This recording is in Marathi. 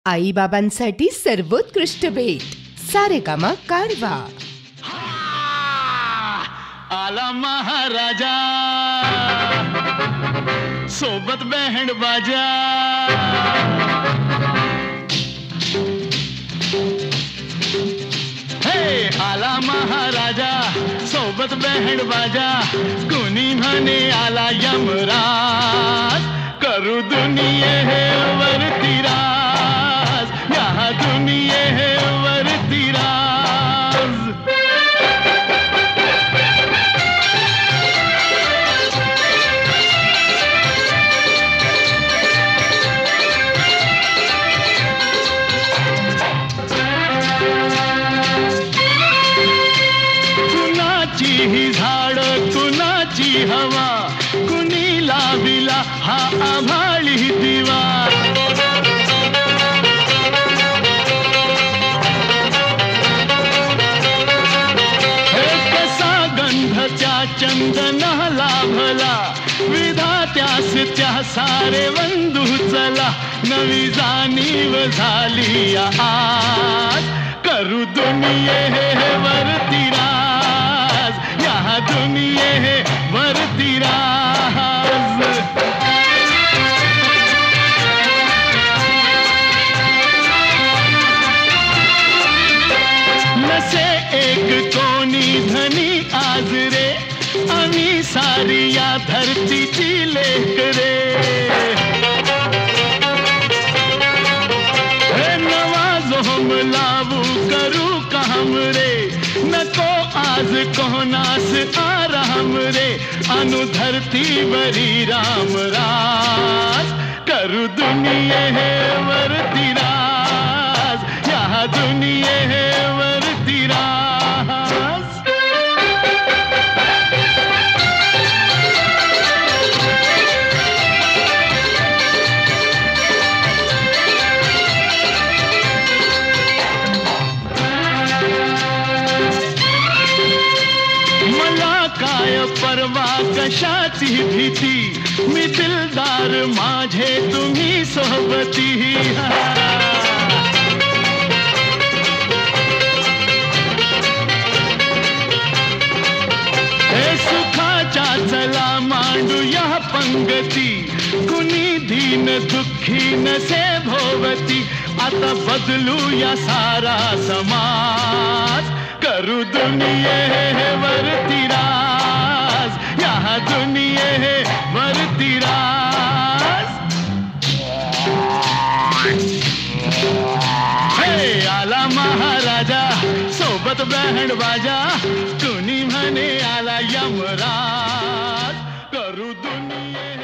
आई बाबांसाठी सर्वोत्कृष्ट भेट सारेगामा कारवा. आला महाराजा सोबत बँड बाजा. हे आला महाराजा सोबत बँड बाजा. कुणी म्हणे आला यमराज. करू दुनिये हे वरती राज. या दुनिये हे वरती राज. ही झाड कुणाची हवा. कुणी लाविला हा आभाळी दिवा. हे कसा गंधच्या चंदना लाभला. विधात्यास त्या सारे वंदू चला. नवी जाणीव झाली आज. करू दुनिये हे वरती राज. या दुनिये हे वरती राज. नसे एक कोणी धनी आज रे. आम्ही सारी या धरतीची लेक रे. हे नवा जोम लावू करू काम रे. नको आज कोणास आराम रे. अनु धरती बरी राम राज. करू दुनिये हे वरती राज. या दुनिये हे वरती राज. काय परवा कशाची भीती. मी दिलदार माझे तुम्ही सोबती. हे सुखाच्या चला मांडू या पंगती. कुणी दीन दुःखी नसे भोवती. आता बदलू या सारा समाज. करू दुनिये हे वरती राज. या दुनिये हे वरती राज. हे आला महाराजा सोबत बँड बाजा. कुणी म्हणे आला यमराज. करू दुनिये